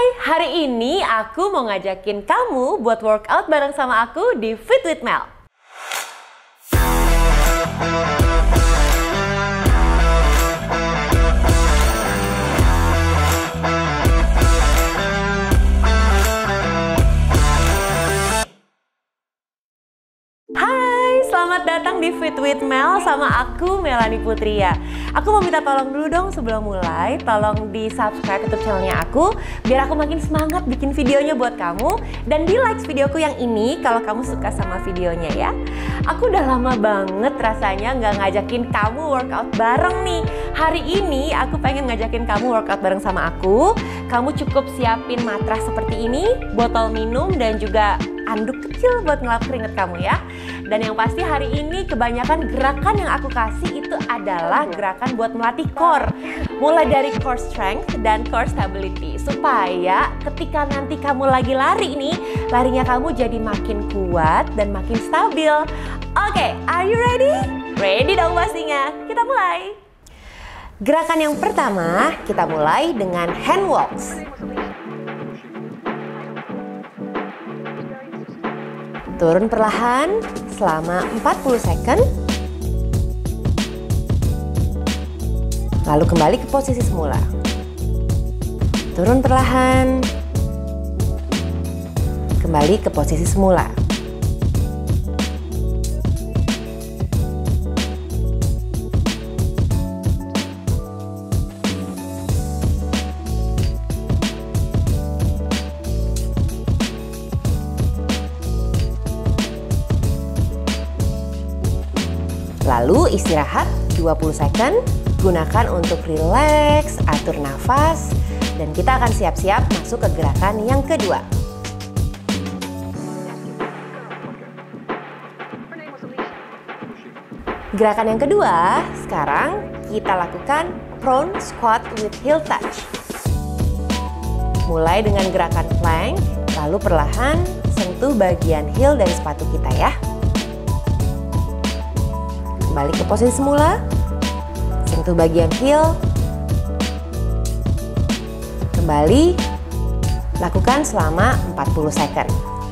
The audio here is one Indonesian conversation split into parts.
Hari ini aku mau ngajakin kamu buat workout bareng sama aku di Fit with Mel. Hai, selamat datang di Fit with Mel sama aku Melanie Putria. Aku mau minta tolong dulu dong sebelum mulai, tolong di subscribe YouTube channelnya aku biar aku makin semangat bikin videonya buat kamu, dan di like videoku yang ini kalau kamu suka sama videonya ya. Aku udah lama banget rasanya nggak ngajakin kamu workout bareng nih. Hari ini aku pengen ngajakin kamu workout bareng sama aku. Kamu cukup siapin matras seperti ini, botol minum, dan juga anduk kecil buat ngelap keringet kamu ya. Dan yang pasti hari ini kebanyakan gerakan yang aku kasih itu adalah gerakan buat melatih core. Mulai dari core strength dan core stability, supaya ketika nanti kamu lagi lari nih, larinya kamu jadi makin kuat dan makin stabil. Oke, are you ready? Ready dong pastinya. Kita mulai. Gerakan yang pertama kita mulai dengan hand walks. Turun perlahan selama 40 second. Lalu kembali ke posisi semula. Turun perlahan. Kembali ke posisi semula. Lalu istirahat 20 second, gunakan untuk relax, atur nafas, dan kita akan siap-siap masuk ke gerakan yang kedua. Gerakan yang kedua, sekarang kita lakukan prone squat with heel touch. Mulai dengan gerakan plank, lalu perlahan sentuh bagian heel dari sepatu kita ya. Kembali ke posisi semula, sentuh bagian heel, kembali, lakukan selama 40 second.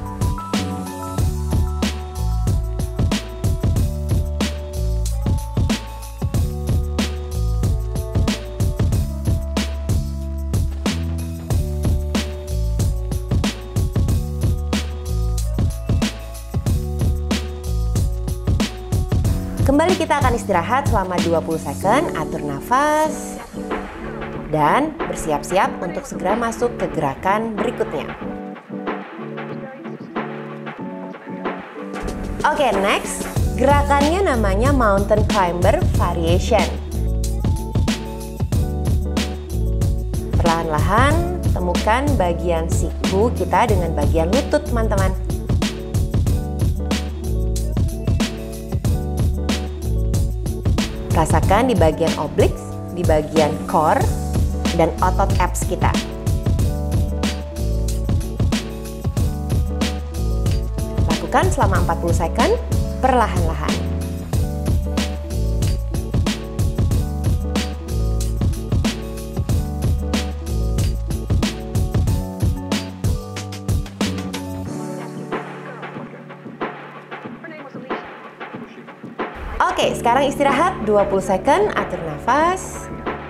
Kembali kita akan istirahat selama 20 second, atur nafas, dan bersiap-siap untuk segera masuk ke gerakan berikutnya. Oke, next, gerakannya namanya mountain climber variation. Perlahan-lahan temukan bagian siku kita dengan bagian lutut, teman-teman. Rasakan di bagian obliques, di bagian core, dan otot abs kita. Lakukan selama 40 second, perlahan-lahan. Oke, sekarang istirahat 20 second, atur nafas.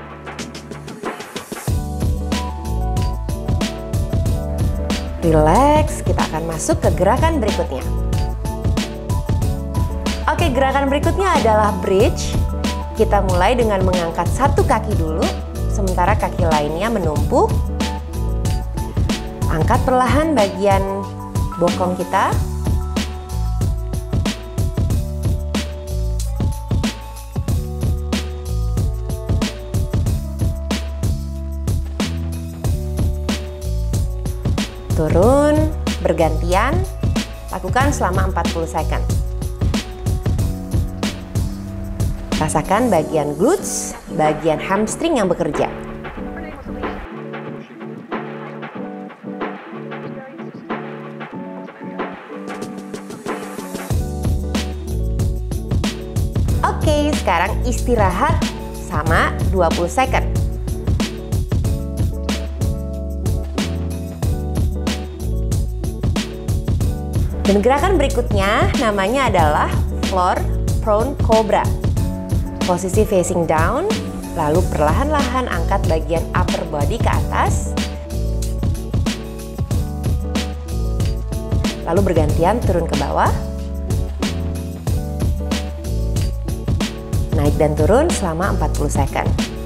Relax, kita akan masuk ke gerakan berikutnya. Oke, gerakan berikutnya adalah bridge. Kita mulai dengan mengangkat satu kaki dulu, sementara kaki lainnya menumpuk. Angkat perlahan bagian bokong kita. Turun, bergantian, lakukan selama 40 second. Rasakan bagian glutes, bagian hamstring yang bekerja. Oke, sekarang istirahat sama 20 second. Dan gerakan berikutnya namanya adalah floor prone cobra. Posisi facing down, lalu perlahan-lahan angkat bagian upper body ke atas. Lalu bergantian turun ke bawah. Naik dan turun selama 40 second.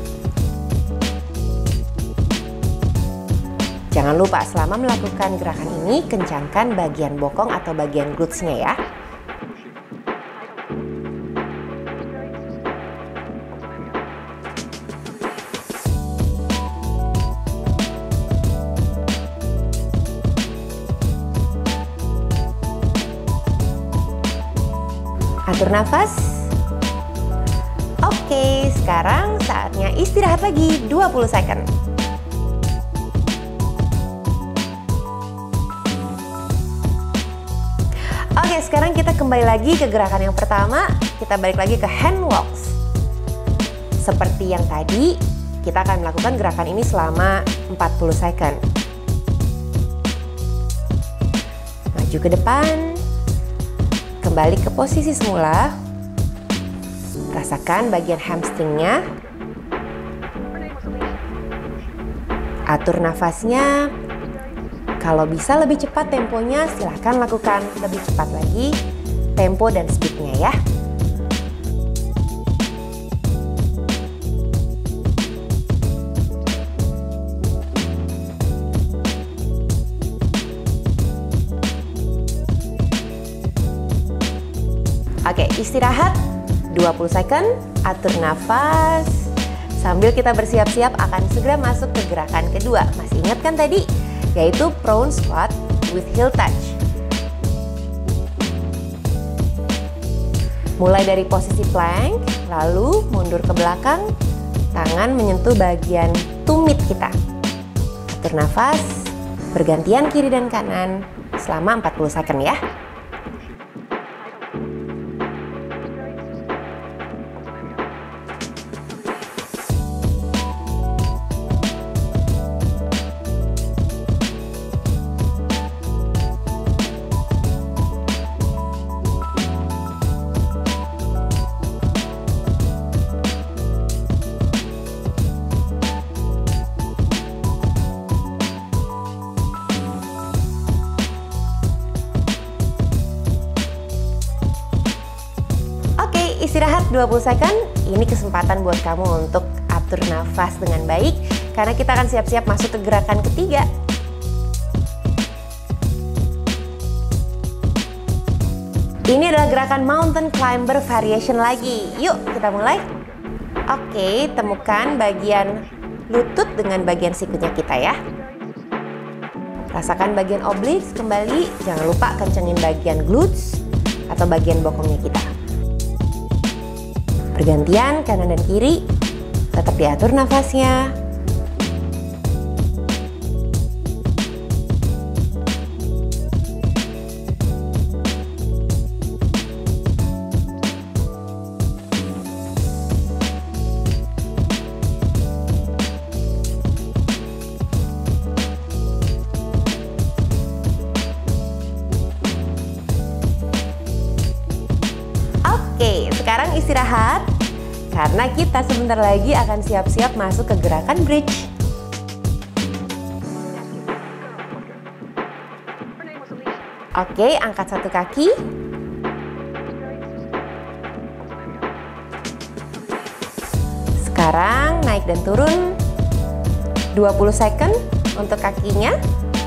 Jangan lupa selama melakukan gerakan ini, kencangkan bagian bokong atau bagian glutes-nya ya. Atur nafas. Oke, sekarang saatnya istirahat lagi 20 second. Oke, sekarang kita kembali lagi ke gerakan yang pertama. Kita balik lagi ke hand walks. Seperti yang tadi, kita akan melakukan gerakan ini selama 40 second. Maju ke depan. Kembali ke posisi semula. Rasakan bagian hamstringnya. Atur nafasnya. Kalau bisa lebih cepat temponya, silahkan lakukan lebih cepat lagi tempo dan speednya ya. Oke, istirahat 20 second, atur nafas. Sambil kita bersiap-siap akan segera masuk ke gerakan kedua. Masih ingat kan tadi? Yaitu prone squat with heel touch. Mulai dari posisi plank, lalu mundur ke belakang, tangan menyentuh bagian tumit kita. Atur nafas, bergantian kiri dan kanan selama 40 second ya. Istirahat 20 second, ini kesempatan buat kamu untuk atur nafas dengan baik karena kita akan siap-siap masuk ke gerakan ketiga. Ini adalah gerakan mountain climber variation lagi. Yuk kita mulai. Oke, temukan bagian lutut dengan bagian sikutnya kita ya. Rasakan bagian obliques kembali, jangan lupa kencengin bagian glutes atau bagian bokongnya kita. Bergantian kanan dan kiri, tetap diatur nafasnya. Oke, sekarang istirahat karena kita sebentar lagi akan siap-siap masuk ke gerakan bridge. Oke, angkat satu kaki. Sekarang naik dan turun 20 second untuk kakinya.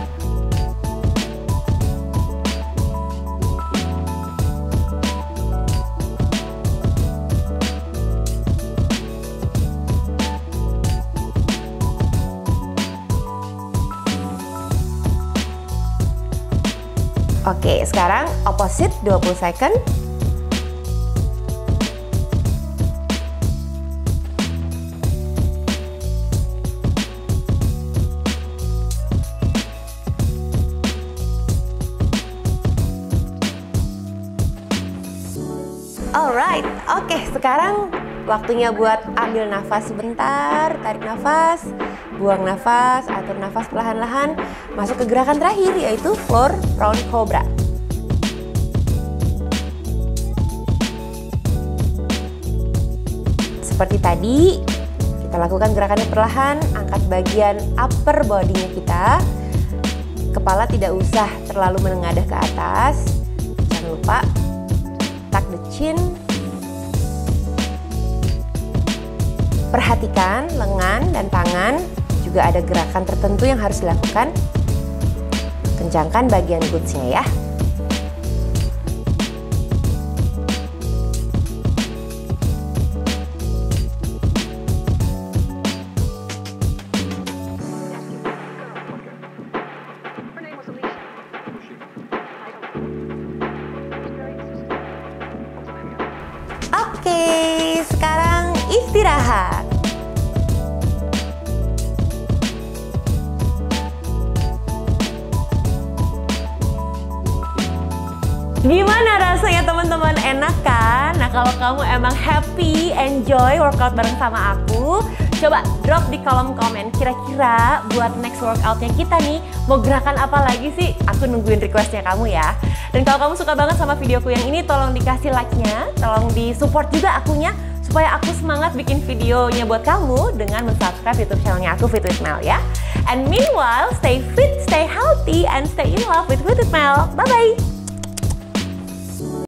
Oke, sekarang opposite 20 second. Alright, oke, sekarang waktunya buat ambil nafas sebentar, tarik nafas, buang nafas, atur nafas perlahan-lahan, masuk ke gerakan terakhir yaitu floor prone cobra. Seperti tadi, kita lakukan gerakannya perlahan, angkat bagian upper body-nya kita. Kepala tidak usah terlalu menengadah ke atas. Jangan lupa tuck the chin. Perhatikan lengan dan tangan, juga ada gerakan tertentu yang harus dilakukan. Kencangkan bagian glutes-nya ya. Oke, sekarang istirahat. Gimana rasanya teman-teman, enak kan? Nah, kalau kamu emang happy, enjoy workout bareng sama aku, coba drop di kolom komen kira-kira buat next workoutnya kita nih mau gerakan apa lagi sih? Aku nungguin requestnya kamu ya. Dan kalau kamu suka banget sama videoku yang ini, tolong dikasih like-nya, tolong di-support juga akunya supaya aku semangat bikin videonya buat kamu dengan mensubscribe YouTube channelnya aku, Fit with Mel ya. And meanwhile, stay fit, stay healthy, and stay in love with Fit with Mel. Bye-bye!